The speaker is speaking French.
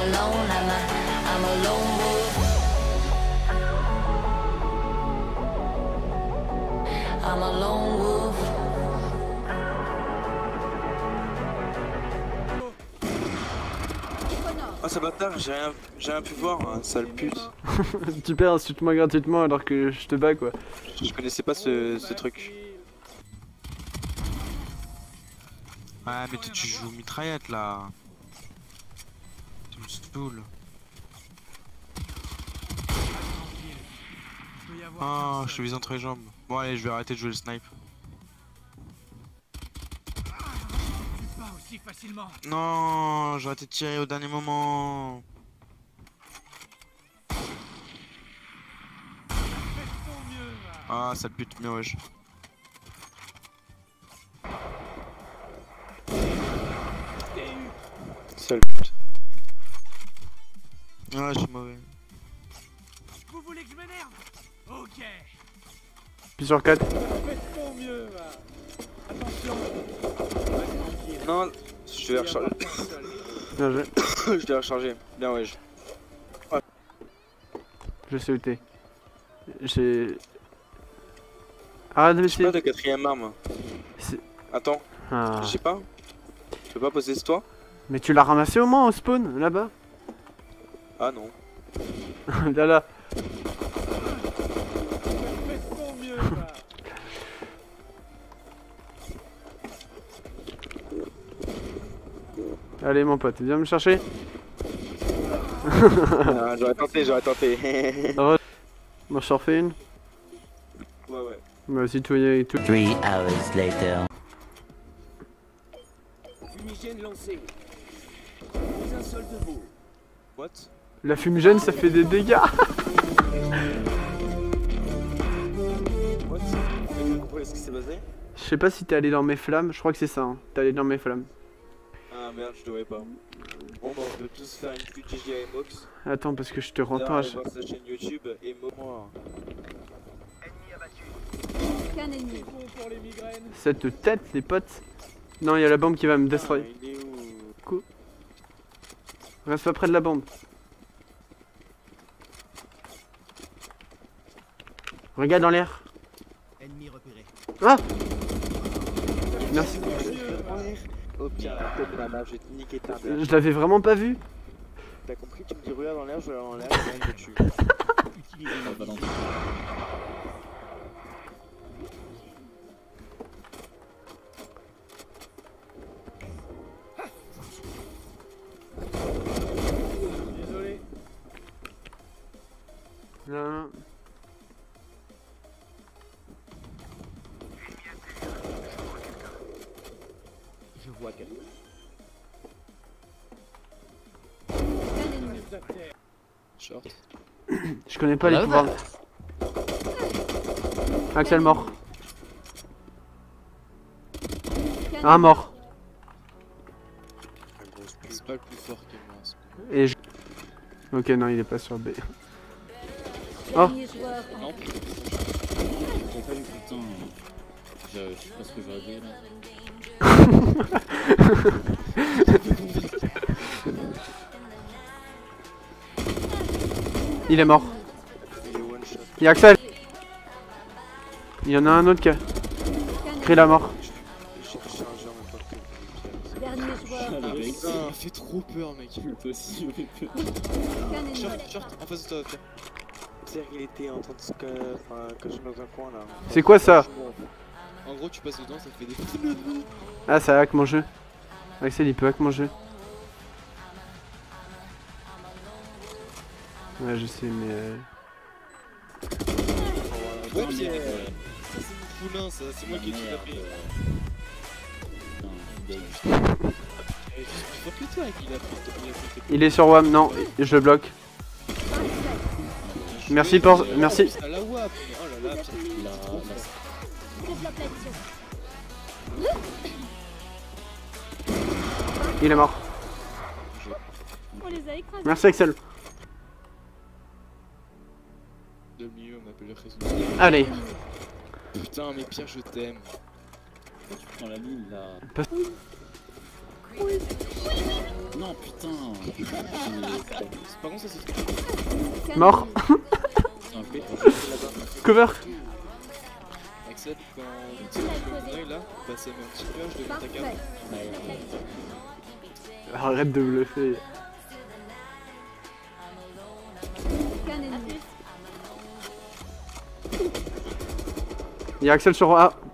alone, I'm a lone wolf. I'm a lone wolf. Oh ce bâtard, j'ai rien pu voir, hein, sale pute. Super, insulte-moi gratuitement alors que je te bats quoi. Je connaissais pas ce truc. Ouais mais toi tu joues mitraillette là. Tu me saoules. Oh, je te vise entre les jambes. Bon allez, je vais arrêter de jouer le snipe. Non, j'aurais été tiré au dernier moment. Ah, sale pute, mais wesh. Sale pute. Ah, je suis mauvais. Vous voulez que je m'énerve? Ok. Puis sur 4. Faites ton mieux, va. Attention. Non, je vais recharger. Bien joué. Je vais recharger. Bien ouais. Je sais où t'es. J'ai... Arrête de J'ai pas m'essayer. de quatrième arme. Attends, Ah. je sais pas. Tu peux pas poser ce toi? Mais tu l'as ramassé au moins au spawn, là-bas. Ah non. Là là. Faites ton mieux, va. Allez mon pote, viens me chercher. Ah, j'aurais tenté. Ça va? Moi je t'en refais une. Ouais ouais. Moi aussi tout et tout. 3 hours later. Fumigène lancée. Plus un seul de vous. What? La fumigène ça fait des dégâts. What? J'ai pas compris ce qui s'est passé? Je sais pas si t'es allé dans mes flammes, je crois que c'est ça, hein. T'es allé dans mes flammes. Ah merde, je devrais pas. Bon bah on peut tous faire une petite GG à Emox. Attends parce que je te rends D'ailleurs, pas. allez voir sa chaîne YouTube Emox. Qu'un ennemi. Bon pour les migraines. Cette tête les potes. Non il y a la bombe qui va me destroy. Il est où? Reste pas près de la bombe. Regarde dans l'air. Ennemi repéré. Ah. Merci. Oh putain, je vais te niquer ta mère. Je l'avais vraiment pas vu. T'as compris? Tu me dis regarde en l'air, je regarde en l'air, et je me tue. Utilisez ma balance. Désolé. Non. Je vois quelqu'un. Qu'un ennemi. Short. Je connais pas les pouvoirs. Axel mort. Qu'un Un mort. C'est pas le plus fort que moi. Et je... Ok non il est pas sur B. Oh. dernier joueur en Non. J'ai pas eu putain. Je sais pas ce que j'aurais dit là. Il est mort. Il est one shot. Il y a Axel. Il y en a un autre qui a créé la mort. J'ai rechargé en même temps que le dernier joueur en Ah, le mec, Putain, il fait trop peur, mec. toi aussi, j'aurais peur. Qu'un ennemi. Short, en face de toi, Pierre. Pierre, il était en train de se cacher dans un coin là. C'est quoi ça? En gros, tu passes dedans, ça fait des fous. Ah ça hack mon jeu. Axel il peut hack mon jeu. Ouais je sais mais... Ouais, Pierre. Ça, c'est mon poulain, ça. C'est moi qui ai tout tapé. Il est plus fort que toi, il a fait. Il est sur WAM, non, je le bloque. Merci pour... Merci. À la WAP. Oh là là, Pierre, il est trop fort. Développe l'action. Il est mort. On les a écrasés. Merci Axel. De mieux, on m'appelle le réseau. Allez. Putain, mais Pierre, je t'aime. Tu prends la ligne là. Pas- Non, non, putain. C'est pas bon ça, c'est ce que tu Mort. fais un peu. Cover. Axel, quand tu tires le œil là, bah ça met un petit nuage devant ta carte. Arrête de bluffer. Il y a Axel sur A.